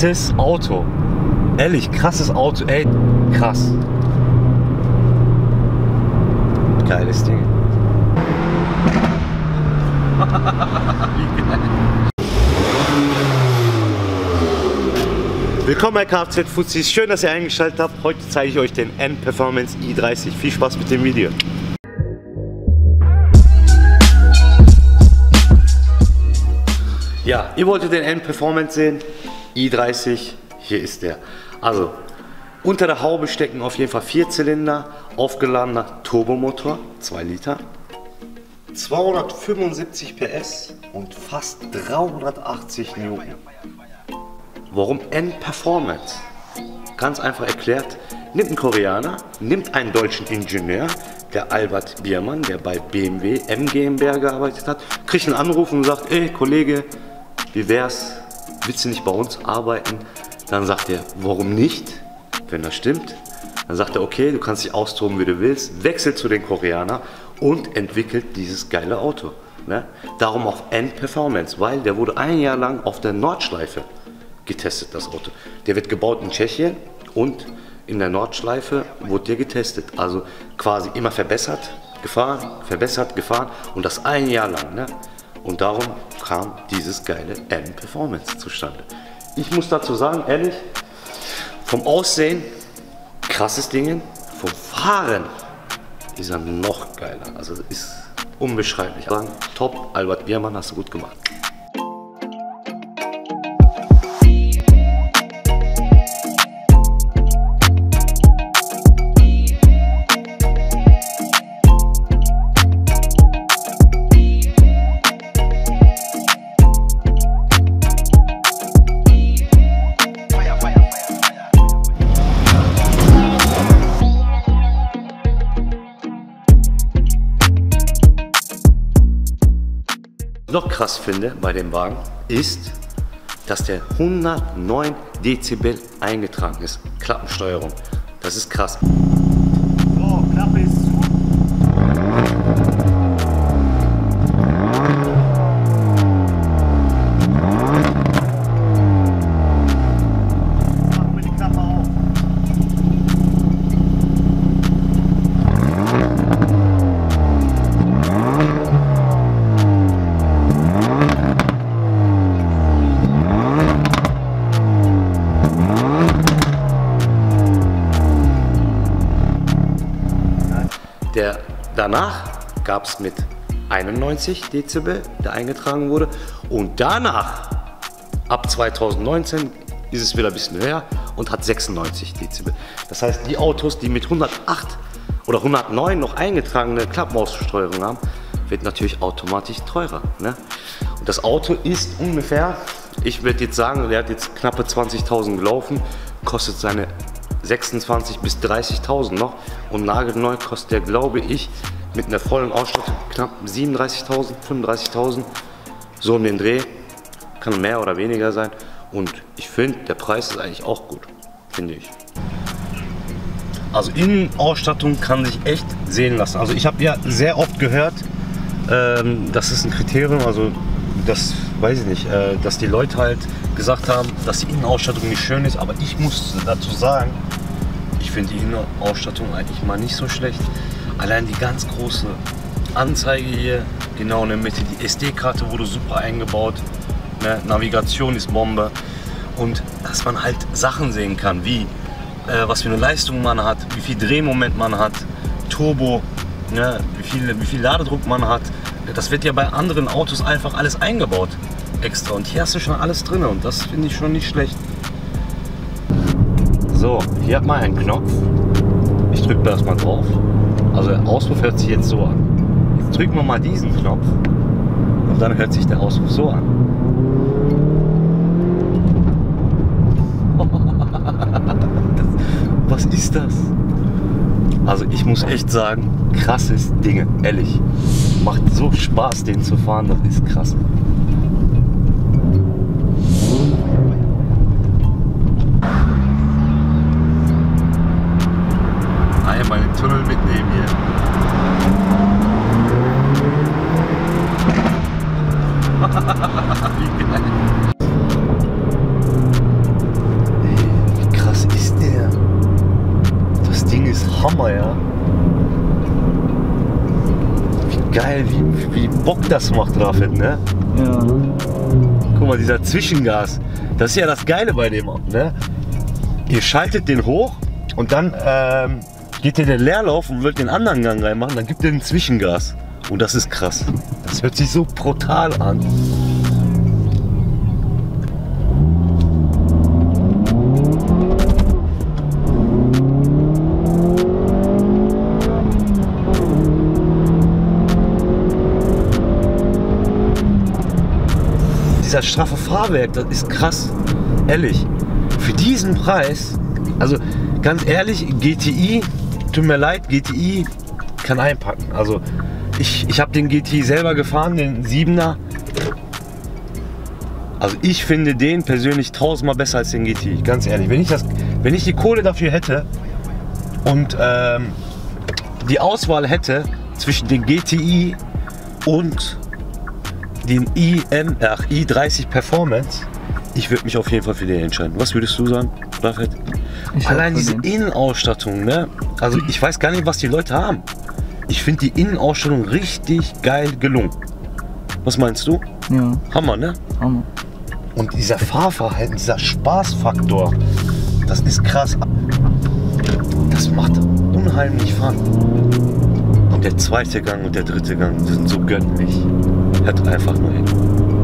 krasses Auto. Ehrlich, krasses Auto, ey, krass. Geiles Ding. Wie geil. Willkommen bei Kfz-Fuzis, schön, dass ihr eingeschaltet habt. Heute zeige ich euch den N-Performance i30. Viel Spaß mit dem Video. Ja, ihr wolltet den N-Performance sehen, i30, hier ist der. Also, unter der Haube stecken auf jeden Fall 4 Zylinder, aufgeladener Turbomotor, 2 Liter, 275 PS und fast 380 Newton. Warum N-Performance? Ganz einfach erklärt, nimmt einen Koreaner, nimmt einen deutschen Ingenieur, der Albert Biermann, der bei BMW M GmbH gearbeitet hat, kriegt einen Anruf und sagt, ey Kollege, wie wär's, willst du nicht bei uns arbeiten? Dann sagt er, warum nicht, wenn das stimmt. Dann sagt er, okay, du kannst dich austoben, wie du willst, wechselt zu den Koreanern und entwickelt dieses geile Auto. Ne? Darum auch N-Performance, weil der wurde ein Jahr lang auf der Nordschleife getestet, das Auto. Der wird gebaut in Tschechien und in der Nordschleife wurde der getestet. Also quasi immer verbessert, gefahren und das ein Jahr lang. Ne? Und darum kam dieses geile N-Performance zustande. Ich muss dazu sagen, ehrlich, vom Aussehen krasses Ding, vom Fahren ist er noch geiler. Also ist unbeschreiblich. Top, Albert Biermann, hast du gut gemacht. Noch krass finde bei dem Wagen ist, dass der 109 Dezibel eingetragen ist. Klappensteuerung. Das ist krass. So, Klappe ist zu. Machen wir die Klappe auf. Danach gab es mit 91 Dezibel, der eingetragen wurde, und danach, ab 2019, ist es wieder ein bisschen höher und hat 96 Dezibel. Das heißt, die Autos, die mit 108 oder 109 noch eingetragene Klappenaussteuerung haben, wird natürlich automatisch teurer. Ne? Und das Auto ist ungefähr, ich würde jetzt sagen, der hat jetzt knappe 20.000 gelaufen, kostet seine 26.000 bis 30.000 noch, und nagelneu kostet der, glaube ich, mit einer vollen Ausstattung knapp 37.000, 35.000, so um den Dreh, kann mehr oder weniger sein, und ich finde, der Preis ist eigentlich auch gut, finde ich. Also Innenausstattung kann sich echt sehen lassen. Also ich habe ja sehr oft gehört, das ist ein Kriterium, also das weiß ich nicht, dass die Leute halt gesagt haben, dass die Innenausstattung nicht schön ist, aber ich muss dazu sagen, ich finde die Innenausstattung eigentlich mal nicht so schlecht. Allein die ganz große Anzeige hier, genau in der Mitte, die SD-Karte wurde super eingebaut, ne? Navigation ist Bombe, und dass man halt Sachen sehen kann, wie was für eine Leistung man hat, wie viel Drehmoment man hat, Turbo, ne? wie viel Ladedruck man hat. Das wird ja bei anderen Autos einfach alles eingebaut extra, und hier hast du schon alles drin, und das finde ich schon nicht schlecht. So, hier hat man einen Knopf. Ich drücke da erstmal drauf. Also der Auspuff hört sich jetzt so an. Jetzt drücken wir mal diesen Knopf und dann hört sich der Auspuff so an. Was ist das? Also ich muss echt sagen, krasses Ding, ehrlich. Macht so Spaß, den zu fahren, das ist krass. Einmal den Tunnel mitnehmen hier. Wie geil. geil, wie Bock das macht, Rafet, ne? Ja. Guck mal, dieser Zwischengas, das ist ja das Geile bei dem, ne? Ihr schaltet den hoch und dann geht ihr den Leerlauf und wollt den anderen Gang reinmachen, dann gibt ihr den Zwischengas. Und das ist krass. Das hört sich so brutal an. Dieser straffe Fahrwerk, das ist krass. Ehrlich, für diesen Preis, also ganz ehrlich, GTI, tut mir leid, GTI kann einpacken. Also ich habe den GTI selber gefahren, den 7er. Also ich finde den persönlich tausendmal besser als den GTI, ganz ehrlich. Wenn ich die Kohle dafür hätte und die Auswahl hätte zwischen den GTI und den i30 Performance, ich würde mich auf jeden Fall für den entscheiden. Was würdest du sagen, Rafet? Allein diese Innenausstattung, ne? Also ich weiß gar nicht, was die Leute haben. Ich finde die Innenausstattung richtig geil gelungen. Was meinst du? Ja. Hammer, ne? Hammer. Und dieser Fahrverhalten, dieser Spaßfaktor, das ist krass. Das macht unheimlich Fun. Und der zweite Gang und der dritte Gang, die sind so göttlich. Hört einfach nur hin.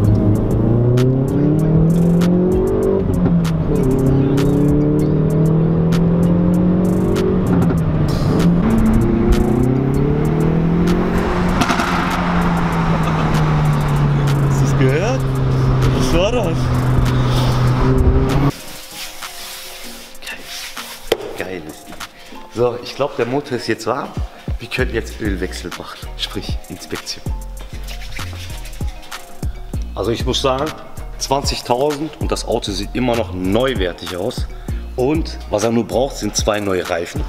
Hast du es gehört? Was war das? Geil ist die. So, ich glaube, der Motor ist jetzt warm. Wir können jetzt Ölwechsel machen, sprich Inspektion. Also ich muss sagen, 20.000 und das Auto sieht immer noch neuwertig aus. Und was er nur braucht, sind 2 neue Reifen.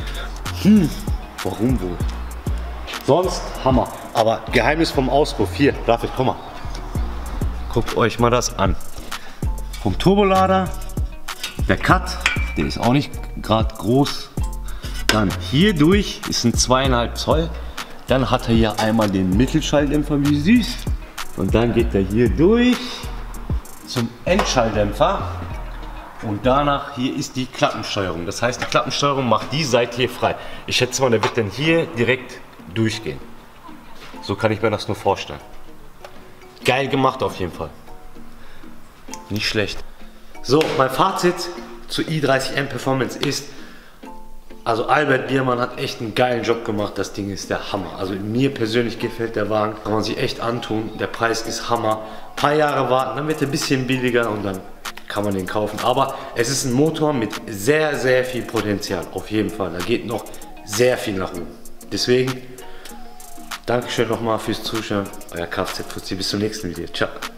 Warum wohl? Sonst Hammer. Aber Geheimnis vom Auspuff. Hier, Rafet, komm mal. Guckt euch mal das an. Vom Turbolader, der Cut, der ist auch nicht gerade groß. Dann hier durch ist ein 2,5 Zoll. Dann hat er hier einmal den Mittelschalldämpfer, wie süß. Und dann geht er hier durch zum Endschalldämpfer. Und danach hier ist die Klappensteuerung. Das heißt, die Klappensteuerung macht die Seite hier frei. Ich schätze mal, der wird dann hier direkt durchgehen. So kann ich mir das nur vorstellen. Geil gemacht auf jeden Fall. Nicht schlecht. So, mein Fazit zu i30M Performance ist, also Albert Biermann hat echt einen geilen Job gemacht. Das Ding ist der Hammer. Also mir persönlich gefällt der Wagen. Kann man sich echt antun. Der Preis ist Hammer. Ein paar Jahre warten, dann wird er ein bisschen billiger und dann kann man den kaufen. Aber es ist ein Motor mit sehr, sehr viel Potenzial. Auf jeden Fall. Da geht noch sehr viel nach oben. Deswegen, Dankeschön nochmal fürs Zuschauen. Euer Kfz-Fuzzi. Bis zum nächsten Video. Ciao.